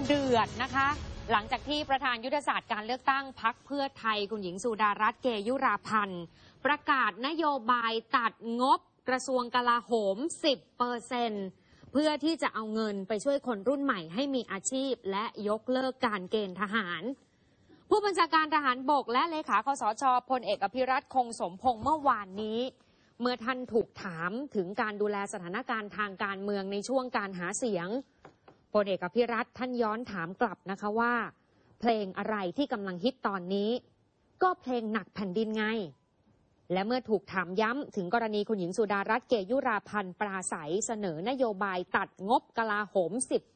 เดือดนะคะหลังจากที่ประธานยุทธศาสตร์การเลือกตั้งพรรคเพื่อไทยคุณหญิงสุดารัตน์เกยุราพันธ์ประกาศนโยบายตัดงบกระทรวงกลาโหม 10% เพื่อที่จะเอาเงินไปช่วยคนรุ่นใหม่ให้มีอาชีพและยกเลิกการเกณฑ์ทหารผู้บัญชาการทหารบกและเลขาคสช.พลเอกอภิรัตน์คงสมพงษ์เมื่อวานนี้เมื่อท่านถูกถามถึงการดูแลสถานการณ์ทางการเมืองในช่วงการหาเสียงพลเอกอภิรัตน์ท่านย้อนถามกลับนะคะว่าเพลงอะไรที่กำลังฮิตตอนนี้ก็เพลงหนักแผ่นดินไงและเมื่อถูกถามย้ำถึงกรณีคุณหญิงสุดารัตน์เกยุราพันธ์ปราศัยเสนอนโยบายตัดงบกลาโหม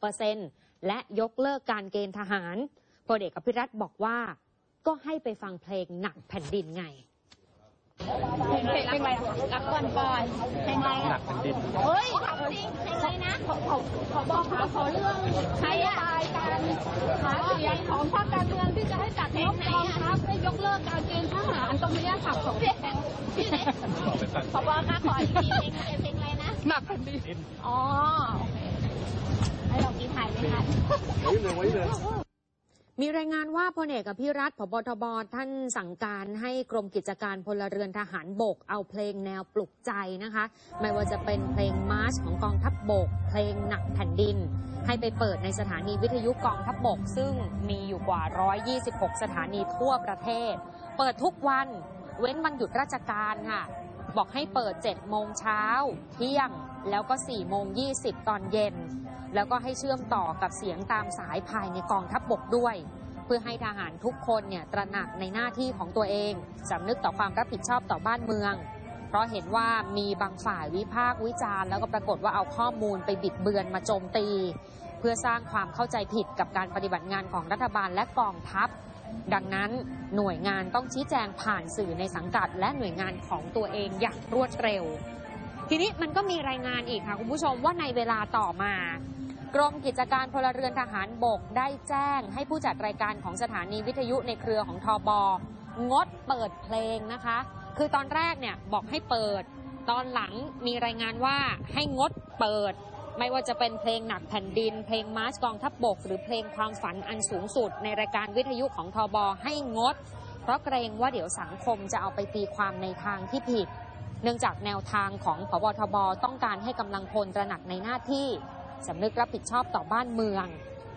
10% และยกเลิกการเกณฑ์ทหารพลเอกอภิรัตน์บอกว่าก็ให้ไปฟังเพลงหนักแผ่นดินไงเพลงอะไรรักก่อนเพลงอะไรหนักแผ่นดินเฮ้ยจริงเพลงอะไรนะขอบอกขอเรื่องใช้ตายการหาเสียงของพรรคการเมืองที่จะให้ตัดงบกองทัพให้ยกเลิกการเกณฑ์ทหารตรงนี้ขับของเพลงขอบอกค่ะขออีกทีเพลงอะไรนะหนักแผ่นดินอ๋อให้เรากีถ่ายไม่ทันไว้เลยมีรายงานว่าพลเอกอภิรัตน์ผบ.ทบ.ท่านสั่งการให้กรมกิจการพลเรือนทหารบกเอาเพลงแนวปลุกใจนะคะไม่ว่าจะเป็นเพลงมาร์ชของกองทัพบกเพลงหนักแผ่นดินให้ไปเปิดในสถานีวิทยุกองทัพบกซึ่งมีอยู่กว่า126สถานีทั่วประเทศเปิดทุกวันเว้นวันหยุดราชการค่ะบอกให้เปิด 7 โมงเช้าเที่ยงแล้วก็ 4 โมง 20 ตอนเย็นแล้วก็ให้เชื่อมต่อกับเสียงตามสายภายในกองทัพบกด้วยเพื่อให้ทหารทุกคนเนี่ยตระหนักในหน้าที่ของตัวเองสำนึกต่อความรับผิดชอบต่อบ้านเมืองเพราะเห็นว่ามีบางฝ่ายวิพากษ์วิจารณ์แล้วก็ปรากฏว่าเอาข้อมูลไปบิดเบือนมาโจมตีเพื่อสร้างความเข้าใจผิดกับการปฏิบัติงานของรัฐบาลและกองทัพดังนั้นหน่วยงานต้องชี้แจงผ่านสื่อในสังกัดและหน่วยงานของตัวเองอย่างรวดเร็วทีนี้มันก็มีรายงานอีกค่ะคุณผู้ชมว่าในเวลาต่อมากรมกิจการพลเรือนทหารบกได้แจ้งให้ผู้จัดรายการของสถานีวิทยุในเครือของทบ.งดเปิดเพลงนะคะคือตอนแรกเนี่ยบอกให้เปิดตอนหลังมีรายงานว่าให้งดเปิดไม่ว่าจะเป็นเพลงหนักแผ่นดินเพลงมาร์ชกองทัพบกหรือเพลงความฝันอันสูงสุดในรายการวิทยุของทบ.ให้งดเพราะเกรงว่าเดี๋ยวสังคมจะเอาไปตีความในทางที่ผิดเนื่องจากแนวทางของผบ.ทบ.ต้องการให้กำลังพลตระหนักในหน้าที่สำนึกรับผิดชอบต่อบ้านเมือง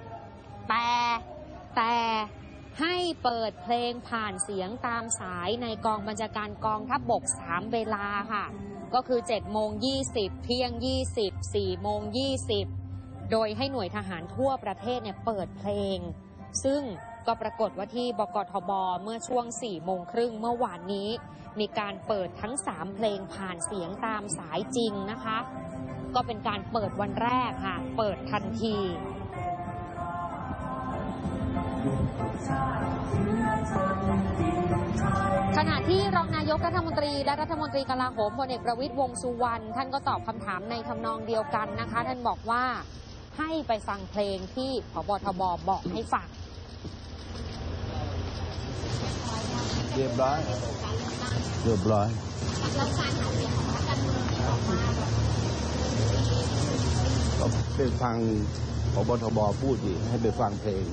แต่ให้เปิดเพลงผ่านเสียงตามสายในกองบัญชาการกองทัพบก3เวลาค่ะก็คือ 7 โมง 20 เที่ยง 20 4 โมง 20 โดยให้หน่วยทหารทั่วประเทศเนี่ยเปิดเพลงซึ่งก็ปรากฏว่าที่บกทบเมื่อช่วง 4 โมงครึ่งเมื่อวานนี้มีการเปิดทั้ง3เพลงผ่านเสียงตามสายจริงนะคะก็เป็นการเปิดวันแรกค่ะเปิดทันทีขณะที่รองนายกรัฐมนตรีและรัฐมนตรีกลาโหมพลเอกประวิตรวงษ์สุวรรณท่านก็ตอบคำถามในทำนองเดียวกันนะคะท่านบอกว่าให้ไปฟังเพลงที่ผบ.ทบ.บอกให้ฟังเรียบร้อยก็ไปฟังผบ.ทบ.พูดดิให้ไปฟังเพลง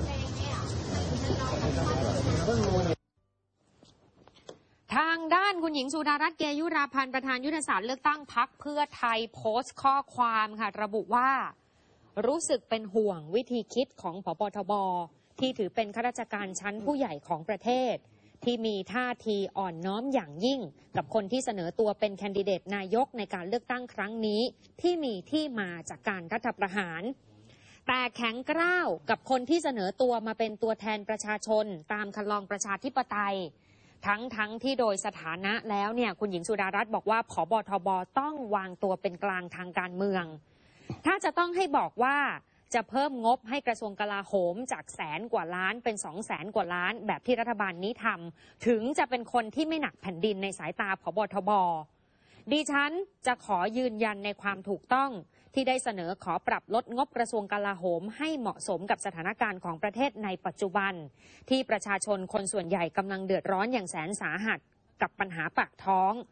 ทางด้านคุณหญิงสุดารัตน์เกยุราพันธ์ประธานยุทธศาสตร์เลือกตั้งพรรคเพื่อไทยโพสต์ข้อความค่ะระบุว่ารู้สึกเป็นห่วงวิธีคิดของผบ.ทบ.ที่ถือเป็นข้าราชการชั้นผู้ใหญ่ของประเทศที่มีท่าทีอ่อนน้อมอย่างยิ่งกับคนที่เสนอตัวเป็นแคนดิเดตนายกในการเลือกตั้งครั้งนี้ที่มีที่มาจากการรัฐประหารแต่แข็งกร้าวกับคนที่เสนอตัวมาเป็นตัวแทนประชาชนตามคันลองประชาธิปไตยทั้งที่โดยสถานะแล้วเนี่ยคุณหญิงสุดารัตน์บอกว่าผบ.ทบ.ต้องวางตัวเป็นกลางทางการเมืองถ้าจะต้องให้บอกว่าจะเพิ่มงบให้กระทรวงกลาโหมจาก100,000 กว่าล้านเป็น200,000 กว่าล้านแบบที่รัฐบาลนี้ทำถึงจะเป็นคนที่ไม่หนักแผ่นดินในสายตาผบ.ทบ.ดิฉันจะขอยืนยันในความถูกต้องที่ได้เสนอขอปรับลดงบกระทรวงกลาโหมให้เหมาะสมกับสถานการณ์ของประเทศในปัจจุบันที่ประชาชนคนส่วนใหญ่กำลังเดือดร้อนอย่างแสนสาหัสกับปัญหาปากท้อง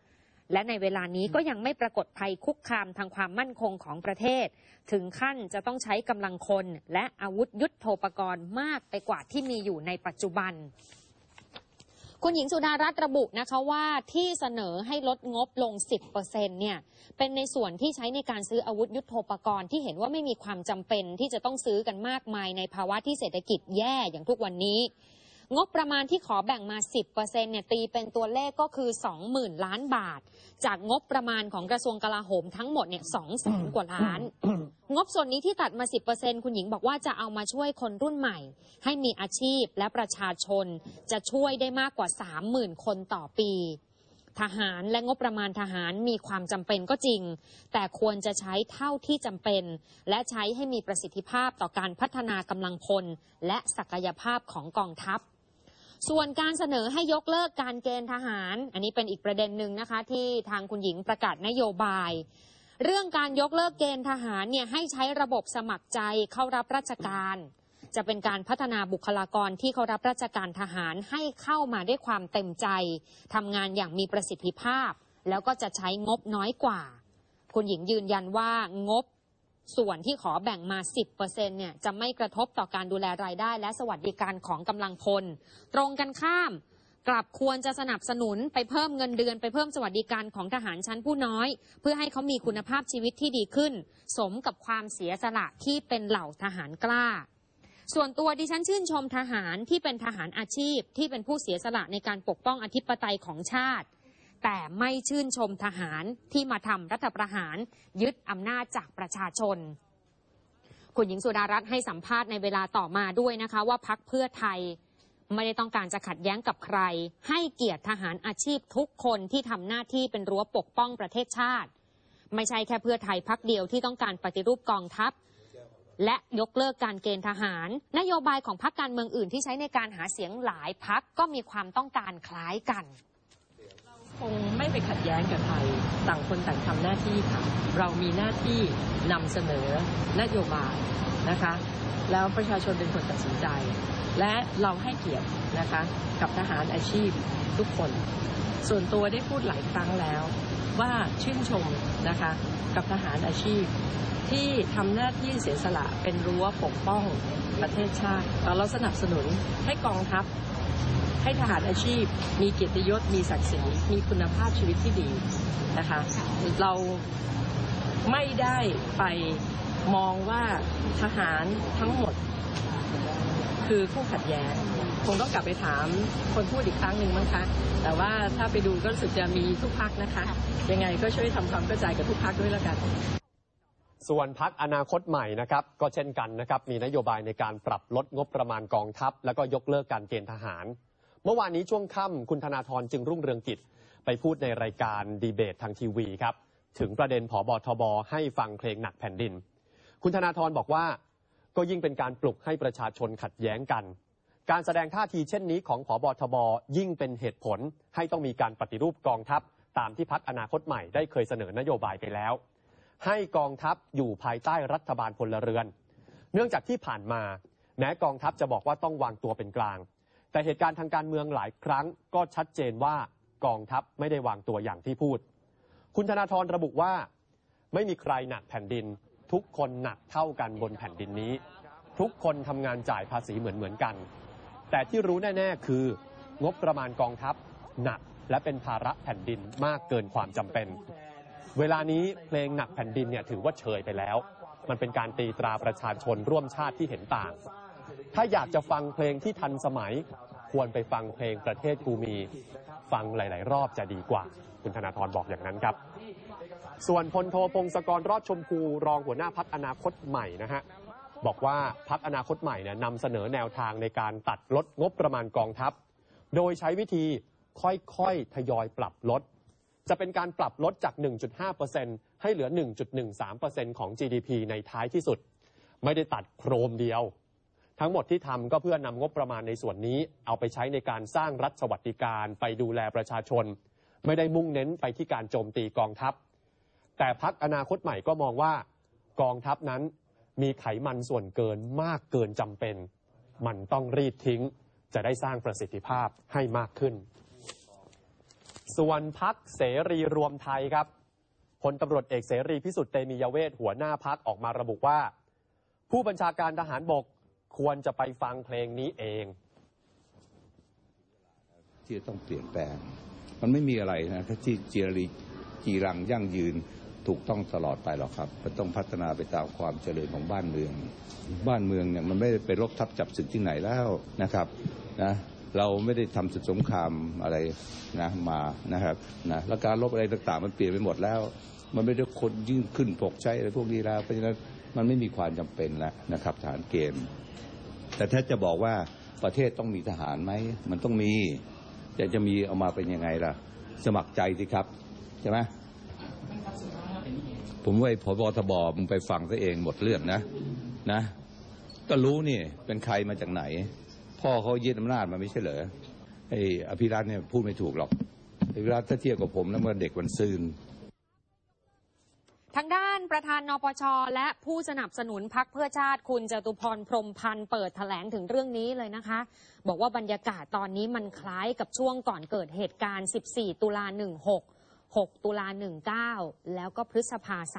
และในเวลานี้ก็ยังไม่ปรากฏภัยคุกคามทางความมั่นคงของประเทศถึงขั้นจะต้องใช้กำลังคนและอาวุธยุทโธปกรณ์มากไปกว่าที่มีอยู่ในปัจจุบันคุณหญิงสุดารัตน์ระบุนะคะว่าที่เสนอให้ลดงบลง 10% เนี่ยเป็นในส่วนที่ใช้ในการซื้ออาวุธยุทโธปกรณ์ที่เห็นว่าไม่มีความจำเป็นที่จะต้องซื้อกันมากมายในภาวะที่เศรษฐกิจแย่อย่างทุกวันนี้งบประมาณที่ขอแบ่งมา 10% เนี่ยตีเป็นตัวเลขก็คือ 20,000 ล้านบาทจากงบประมาณของกระทรวงกลาโหมทั้งหมดเนี่ย 200,000 กว่าล้านงบส่วนนี้ที่ตัดมา 10% คุณหญิงบอกว่าจะเอามาช่วยคนรุ่นใหม่ให้มีอาชีพและประชาชนจะช่วยได้มากกว่า 30,000 คนต่อปีทหารและงบประมาณทหารมีความจำเป็นก็จริงแต่ควรจะใช้เท่าที่จำเป็นและใช้ให้มีประสิทธิภาพต่อการพัฒนากำลังพลและศักยภาพของกองทัพส่วนการเสนอให้ยกเลิกการเกณฑ์ทหารอันนี้เป็นอีกประเด็นหนึ่งนะคะที่ทางคุณหญิงประกาศนโยบายเรื่องการยกเลิกเกณฑ์ทหารเนี่ยให้ใช้ระบบสมัครใจเข้ารับราชการจะเป็นการพัฒนาบุคลากรที่เขารับราชการทหารให้เข้ามาด้วยความเต็มใจทำงานอย่างมีประสิทธิภาพแล้วก็จะใช้งบน้อยกว่าคุณหญิงยืนยันว่างบส่วนที่ขอแบ่งมา 10% เนี่ยจะไม่กระทบต่อการดูแลรายได้และสวัสดิการของกำลังพลตรงกันข้ามกลับควรจะสนับสนุนไปเพิ่มเงินเดือนไปเพิ่มสวัสดิการของทหารชั้นผู้น้อยเพื่อให้เขามีคุณภาพชีวิตที่ดีขึ้นสมกับความเสียสละที่เป็นเหล่าทหารกล้าส่วนตัวดิฉันชื่นชมทหารที่เป็นทหารอาชีพที่เป็นผู้เสียสละในการปกป้องอธิปไตยของชาติแต่ไม่ชื่นชมทหารที่มาทำรัฐประหารยึดอำนาจจากประชาชนคุณหญิงสุดารัตน์ให้สัมภาษณ์ในเวลาต่อมาด้วยนะคะว่าพรรคเพื่อไทยไม่ได้ต้องการจะขัดแย้งกับใครให้เกียรติทหารอาชีพทุกคนที่ทำหน้าที่เป็นรั้วปกป้องประเทศชาติไม่ใช่แค่เพื่อไทยพรรคเดียวที่ต้องการปฏิรูปกองทัพและยกเลิกการเกณฑ์ทหารนโยบายของพรรคการเมืองอื่นที่ใช้ในการหาเสียงหลายพรรคก็มีความต้องการคล้ายกันคงไม่ไปขัดแย้งกับใครต่างคนต่างทำหน้าที่ค่ะเรามีหน้าที่นำเสนอนโยบายนะคะแล้วประชาชนเป็นคนตัดสินใจและเราให้เกียรตินะคะกับทหารอาชีพทุกคนส่วนตัวได้พูดหลายครั้งแล้วว่าชื่นชมนะคะกับทหารอาชีพที่ทำหน้าที่เสียสละเป็นรั้วปกป้องประเทศชาติเราสนับสนุนให้กองทัพให้ทหารอาชีพมีเกียรติยศมีศักดิ์ศรีมีคุณภาพชีวิตที่ดีนะคะเราไม่ได้ไปมองว่าทหารทั้งหมดคือคู่ขัดแย้งคงต้องกลับไปถามคนพูดอีกครั้งหนึ่งมั้งคะแต่ว่าถ้าไปดูก็รู้สึกจะมีทุกพรรคนะคะยังไงก็ช่วยทำความเข้าใจกับทุกพรรคด้วยแล้วกันส่วนพรรคอนาคตใหม่นะครับก็เช่นกันนะครับมีนโยบายในการปรับลดงบประมาณกองทัพแล้วก็ยกเลิกการเกณฑ์ทหารเมื่อวานนี้ช่วงค่ำคุณธนาธรจึงรุ่งเรืองกิจไปพูดในรายการดีเบตทางทีวีครับถึงประเด็นผบทบให้ฟังเพลงหนักแผ่นดินคุณธนาธรบอกว่าก็ยิ่งเป็นการปลุกให้ประชาชนขัดแย้งกันการแสดงท่าทีเช่นนี้ของผบทบยิ่งเป็นเหตุผลให้ต้องมีการปฏิรูปกองทัพตามที่พรรคอนาคตใหม่ได้เคยเสนอนโยบายไปแล้วให้กองทัพอยู่ภายใต้รัฐบาลพลเรือนเนื่องจากที่ผ่านมาแม้กองทัพจะบอกว่าต้องวางตัวเป็นกลางแต่เหตุการณ์ทางการเมืองหลายครั้งก็ชัดเจนว่ากองทัพไม่ได้วางตัวอย่างที่พูดคุณธนาธรระบุว่าไม่มีใครหนักแผ่นดินทุกคนหนักเท่ากันบนแผ่นดินนี้ทุกคนทำงานจ่ายภาษีเหมือนกันแต่ที่รู้แน่ๆคืองบประมาณกองทัพหนักและเป็นภาระแผ่นดินมากเกินความจำเป็นเวลานี้เพลงหนักแผ่นดินเนี่ยถือว่าเชยไปแล้วมันเป็นการตีตราประชาชนร่วมชาติที่เห็นต่างถ้าอยากจะฟังเพลงที่ทันสมัยควรไปฟังเพลงประเทศกูมีฟังหลายๆรอบจะดีกว่าคุณธนาธรบอกอย่างนั้นครับส่วนพลโทพงศกรรอดชมพูรองหัวหน้าพรรคอนาคตใหม่นะฮะบอกว่าพรรคอนาคตใหม่เนี่ยนำเสนอแนวทางในการตัดลดงบประมาณกองทัพโดยใช้วิธีค่อยๆทยอยปรับลดจะเป็นการปรับลดจาก 1.5% ให้เหลือ 1.13% ของ GDP ในท้ายที่สุดไม่ได้ตัดโครมเดียวทั้งหมดที่ทำก็เพื่อนำงบประมาณในส่วนนี้เอาไปใช้ในการสร้างรัฐสวัสดิการไปดูแลประชาชนไม่ได้มุ่งเน้นไปที่การโจมตีกองทัพแต่พรรคอนาคตใหม่ก็มองว่ากองทัพนั้นมีไขมันส่วนเกินมากเกินจำเป็นมันต้องรีดทิ้งจะได้สร้างประสิทธิภาพให้มากขึ้นส่วนพรรคเสรีรวมไทยครับพลตำรวจเอกเสรีพิสุทธิ์เตมียเวทหัวหน้าพรรคออกมาระบุว่าผู้บัญชาการทหารบกควรจะไปฟังเพลงนี้เองที่จะต้องเปลี่ยนแปลงมันไม่มีอะไรนะที่จีรังยั่งยืนถูกต้องตลอดไปหรอกครับมันต้องพัฒนาไปตามความเจริญของบ้านเมืองเนี่ยมันไม่ได้ไปรบทับจับศึกที่ไหนแล้วนะครับนะเราไม่ได้ทำศึกสงครามอะไรนะมานะครับนะแล้วการรบอะไรต่างๆมันเปลี่ยนไปหมดแล้วมันไม่ได้คนยิ่งขึ้นปกใช้อะไรพวกนี้แล้วเพราะฉะนั้นมันไม่มีความจำเป็นแล้วนะครับทหารเกณฑ์แต่ถ้าจะบอกว่าประเทศต้องมีทหารไหมมันต้องมีแต่จะมีเอามาเป็นยังไงล่ะสมัครใจสิครับใช่ไหมผมว่าผบ.ทบ.มึงไปฟังซะเองหมดเรื่องนะก็รู้นี่เป็นใครมาจากไหนพ่อเขายึดอำนาจมาไม่ใช่เหรอไอ้อภิรัตน์เนี่ยพูดไม่ถูกหรอกอภิรัตน์ถ้าเทียบกับผมแล้วมันเด็กวันซืนทางด้านประธานนปช.และผู้สนับสนุนพรรคเพื่อชาติคุณจตุพรพรหมพันธ์เปิดแถลงถึงเรื่องนี้เลยนะคะบอกว่าบรรยากาศตอนนี้มันคล้ายกับช่วงก่อนเกิดเหตุการณ์14 ตุลา 16 6 ตุลา 19แล้วก็พฤษภา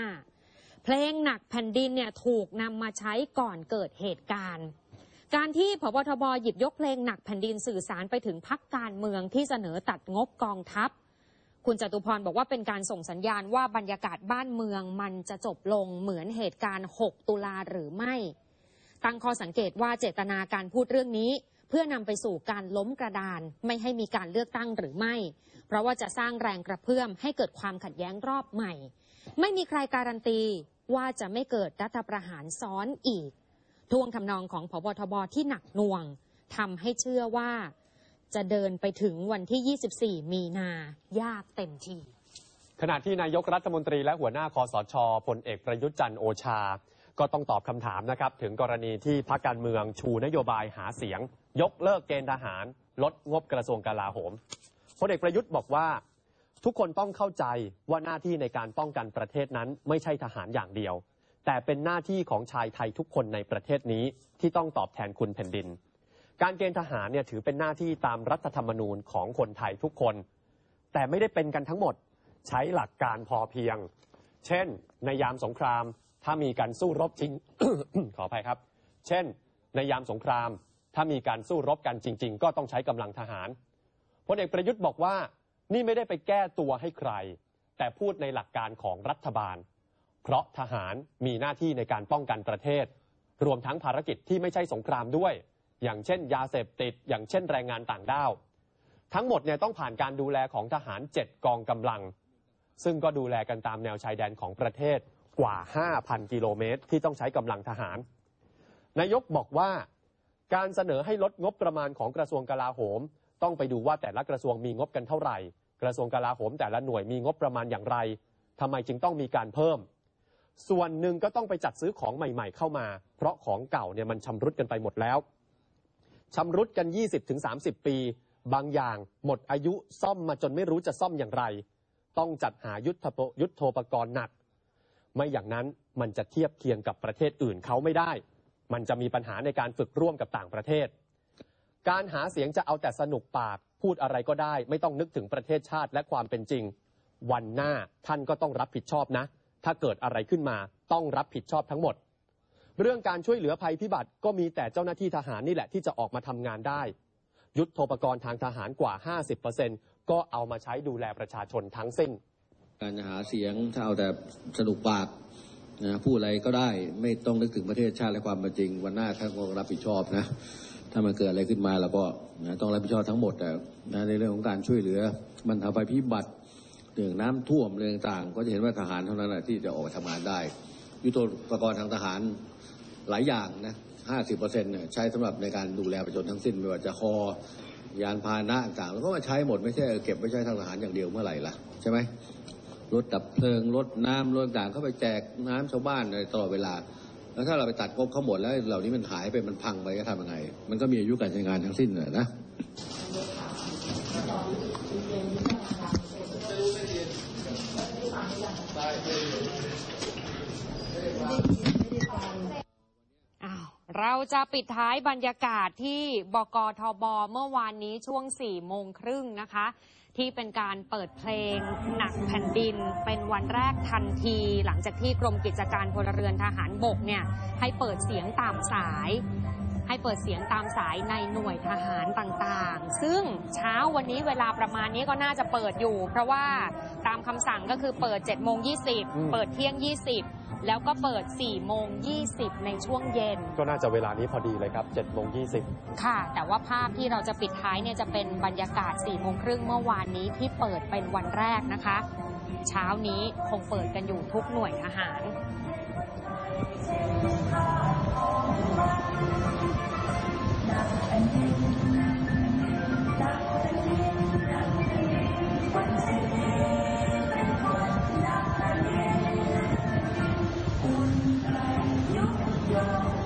35เพลงหนักแผ่นดินเนี่ยถูกนำมาใช้ก่อนเกิดเหตุการณ์การที่ผบ.ทบ.หยิบยกเพลงหนักแผ่นดินสื่อสารไปถึงพรรคการเมืองที่เสนอตัดงบกองทัพคุณจตุพรบอกว่าเป็นการส่งสัญญาณว่าบรรยากาศบ้านเมืองมันจะจบลงเหมือนเหตุการณ์ 6 ตุลาหรือไม่ตั้งข้อสังเกตว่าเจตนาการพูดเรื่องนี้เพื่อนำไปสู่การล้มกระดานไม่ให้มีการเลือกตั้งหรือไม่เพราะว่าจะสร้างแรงกระเพื่อมให้เกิดความขัดแย้งรอบใหม่ไม่มีใครการันตีว่าจะไม่เกิดรัฐประหารซ้อนอีกท่วงทำนองของผบ.ทบ.ที่หนักหน่วงทำให้เชื่อว่าจะเดินไปถึงวันที่ 24 มีนายากเต็มทีขณะที่นายกรัฐมนตรีและหัวหน้าคสช.พลเอกประยุทธ์จันทร์โอชาก็ต้องตอบคำถามนะครับถึงกรณีที่พรรคการเมืองชูนโยบายหาเสียงยกเลิกเกณฑ์ทหารลดงบกระทรวงกลาโหมพลเอกประยุทธ์บอกว่าทุกคนต้องเข้าใจว่าหน้าที่ในการป้องกันประเทศนั้นไม่ใช่ทหารอย่างเดียวแต่เป็นหน้าที่ของชายไทยทุกคนในประเทศนี้ที่ต้องตอบแทนคุณแผ่นดินการเกณฑ์ทหารเนี่ยถือเป็นหน้าที่ตามรัฐธรรมนูญของคนไทยทุกคนแต่ไม่ได้เป็นกันทั้งหมดใช้หลักการพอเพียงเช่นในยามสงครามถ้ามีการสู้รบจริง ขออภัยครับเช่นในยามสงครามถ้ามีการสู้รบกันจริงๆก็ต้องใช้กำลังทหารพลเอกประยุทธ์บอกว่านี่ไม่ได้ไปแก้ตัวให้ใครแต่พูดในหลักการของรัฐบาลเพราะทหารมีหน้าที่ในการป้องกันประเทศรวมทั้งภารกิจที่ไม่ใช่สงครามด้วยอย่างเช่นยาเสพติดอย่างเช่นแรงงานต่างด้าวทั้งหมดเนี่ยต้องผ่านการดูแลของทหาร7กองกำลังซึ่งก็ดูแลกันตามแนวชายแดนของประเทศกว่า 5,000 กิโลเมตรที่ต้องใช้กำลังทหารนายกบอกว่าการเสนอให้ลดงบประมาณของกระทรวงกลาโหมต้องไปดูว่าแต่ละกระทรวงมีงบกันเท่าไหร่กระทรวงกลาโหมแต่ละหน่วยมีงบประมาณอย่างไรทำไมจึงต้องมีการเพิ่มส่วนหนึ่งก็ต้องไปจัดซื้อของใหม่ๆเข้ามาเพราะของเก่าเนี่ยมันชำรุดกันไปหมดแล้วชำรุดกัน 20-30 ปีบางอย่างหมดอายุซ่อมมาจนไม่รู้จะซ่อมอย่างไรต้องจัดหายุทโธปกรณ์หนักไม่อย่างนั้นมันจะเทียบเคียงกับประเทศอื่นเขาไม่ได้มันจะมีปัญหาในการฝึกร่วมกับต่างประเทศการหาเสียงจะเอาแต่สนุกปากพูดอะไรก็ได้ไม่ต้องนึกถึงประเทศชาติและความเป็นจริงวันหน้าท่านก็ต้องรับผิดชอบนะถ้าเกิดอะไรขึ้นมาต้องรับผิดชอบทั้งหมดเรื่องการช่วยเหลือภัยพิบัติก็มีแต่เจ้าหน้าที่ทหารนี่แหละที่จะออกมาทำงานได้ยุทโธปกรณ์ทางทหารกว่า 50% ก็เอามาใช้ดูแลประชาชนทั้งสิ้นการหาเสียงถ้าเอาแต่สนุกปากนะพูดอะไรก็ได้ไม่ต้องนึกถึงประเทศชาติและความเป็นจริงวันหน้าท่านก็รับผิดชอบนะถ้ามันเกิดอะไรขึ้นมาเราก็ต้องรับผิดชอบทั้งหมดนะในเรื่องของการช่วยเหลือบรรเทาภัยพิบัติเรื่องน้ำท่วมเรื่องต่างก็จะเห็นว่าทหารเท่านั้นแหละที่จะออกมาทำงานได้ยุทโธปกรณ์ทางทหารหลายอย่างนะ 50% เนี่ยใช้สำหรับในการดูแลประชาชนทั้งสิ้นไม่ว่าจะยานพาหนะต่างๆแล้วก็มาใช้หมดไม่ใช่เก็บไว้ใช้ทางทหารอย่างเดียวเมื่อไหร่ล่ะใช่ไหมรถดับเพลิงรถน้ำรถต่างเข้าไปแจกน้ำชาวบ้านตลอดเวลาแล้วถ้าเราไปตัดงบเขาหมดแล้วเหล่านี้มันหายไปมันพังไปก็ทำยังไงมันก็มีอายุการใช้งานทั้งสิ้นนะเราจะปิดท้ายบรรยากาศที่บกทบเมื่อวานนี้ช่วง 4:30 นะคะที่เป็นการเปิดเพลงหนักแผ่นดินเป็นวันแรกทันทีหลังจากที่กรมกิจการพลเรือนทหารบกเนี่ยให้เปิดเสียงตามสายในหน่วยทหารต่างๆซึ่งเช้าวันนี้เวลาประมาณนี้ก็น่าจะเปิดอยู่เพราะว่าตามคำสั่งก็คือเปิด 7:20 เปิดเที่ยง 20 แล้วก็เปิด 4:20 ในช่วงเย็นก็น่าจะเวลานี้พอดีเลยครับ 7:20 ค่ะแต่ว่าภาพที่เราจะปิดท้ายเนี่ยจะเป็นบรรยากาศ 4:30 เมื่อวานนี้ที่เปิดเป็นวันแรกนะคะเช้านี้คงเปิดกันอยู่ทุกหน่วยทหาร Yo